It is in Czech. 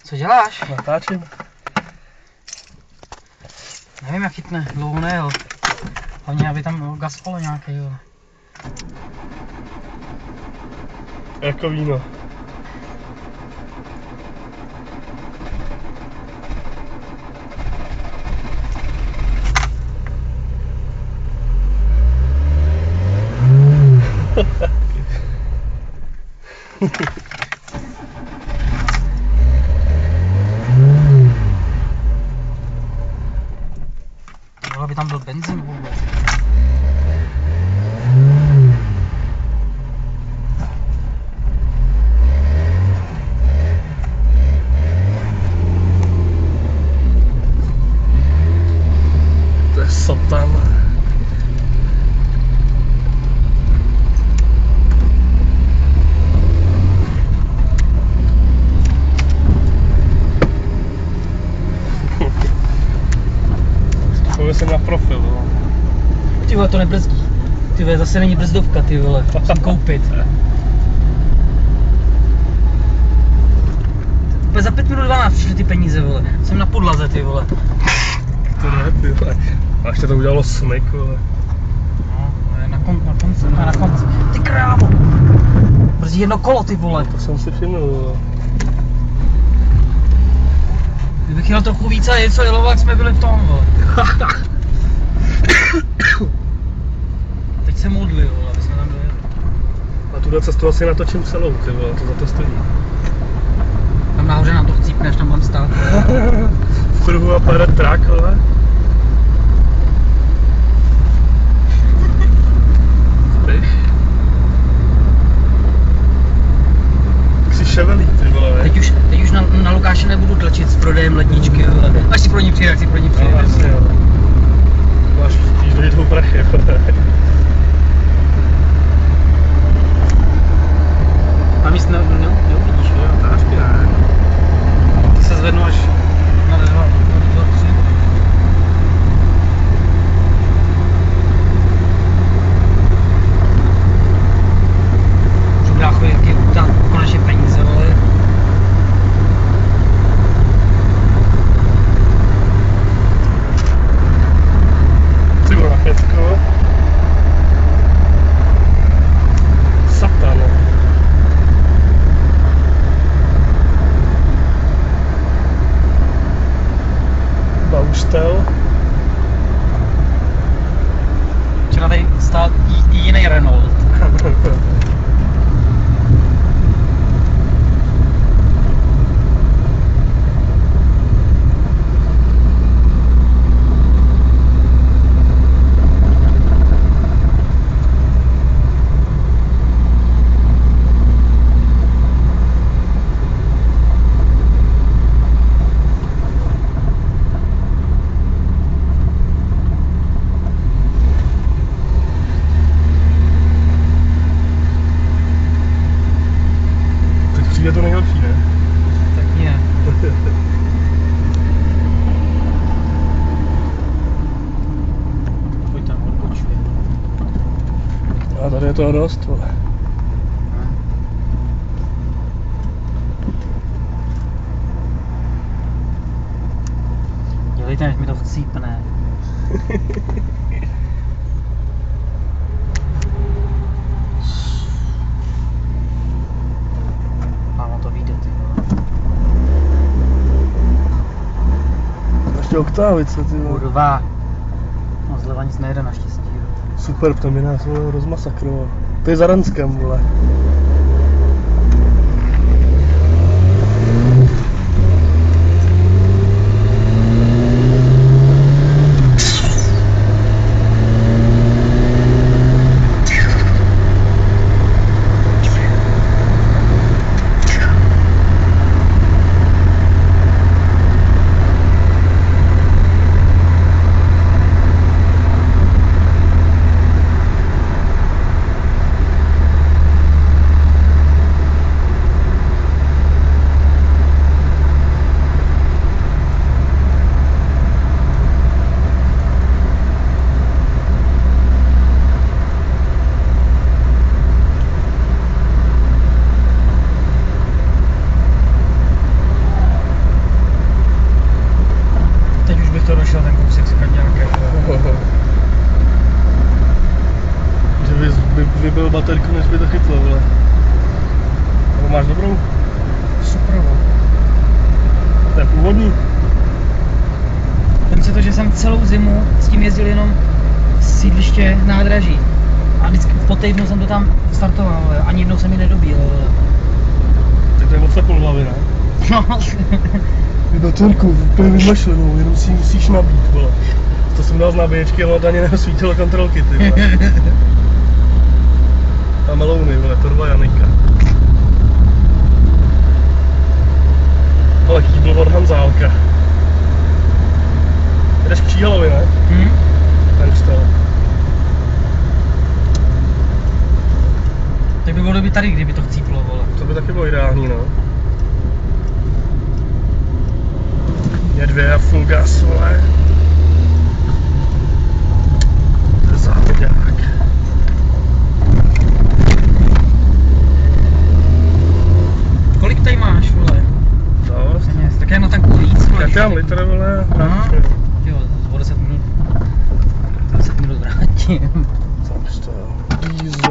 Co děláš? Natáčím. Nevím, jak chytne, dlouho nejel. Hlavně, aby tam gaspalo nějaký, jo. Jako víno. Aby tam byl benzín vůbec. To je satan. Jsem na profil, no. Ty vole, to nebrzdí. Ty vole, zase není brzdovka, ty vole. Musím koupit. Úplně za 5 minut 12 přišly ty peníze, vole. Jsem na podlaze, ty vole. To ne, ty vole. A ještě to udělalo smyk, vole. No, na konci. Ty krávo. Brzdí jedno kolo, ty vole. To jsem si všiml, vole. Kdybych jel trochu víc a něco jelo, jak jsme byli v tom, vole. Teď se modli, vole, aby jsme tam dojeli. A tuhle cestu asi natočím celou, ty vole, to za to stojí. Tam nahoře nám to chcípne, až tam budem stát. V kruhu a pojede trak, vole. Víš? Tak si ševelí, ty vole, ne? Teď už na Lukáše nebudu tlačit s prodejem ledničky, vole. Až si pro ní přijde, No, vlastně, jo. Máš spíš do toho prachy, vole. Tam jsi neuvidíš, jo? Tášky ne. Ty se zvednu až na 2, 3. Bráchovi, jaký tam konečně peníze, vole. Ty vole, na pětko. Satan. Baustel. Včera tady stál i jiný Renault. Je to nejhorší, ne? Tak ne. Pojď tam, odbočuje. A tady je toho dost, vole. Dělejte, než mi to chcípne. Ještě oktávice, ty vole. Kurva. No zleva nic nejde naštěstí. Super, tam by nás rozmasakroval. To je za Ranskem, vole. takovou baterku, než by to chytlo, vole. Nebo máš dobrou? Super, vole. To je původní. Vem si to, že jsem celou zimu s tím jezdil jenom z sídliště nádraží. A vždycky po týdnu jsem to tam startoval, vole. Ani jednou jsem ji nedobíl, vole. Tak to je odsapnul hlavy, ne? No. Ty baterku, úplně vymyšlenou, jenom si ji musíš nabít, vole. To jsem dal z nabíječky, ale to ani neosvítilo kontrolky, ty vole. A melouny, vole, torba Janika. Ale kýbl od Hanzálka. Jdeš k Číhalovi, ne? Ten vstal. Tak by bylo dobrý tady, kdyby to chcíplo, vole. To by taky bylo ideální, no. Je 2 a full gas, vole. To je závodák. Kolik tady máš, vole? Dost. Tak já natankuju víc, vole. Jak já litr, vole, Aha. Jo, o 10 minut. 10 minut vrátím. Tam to, diesel.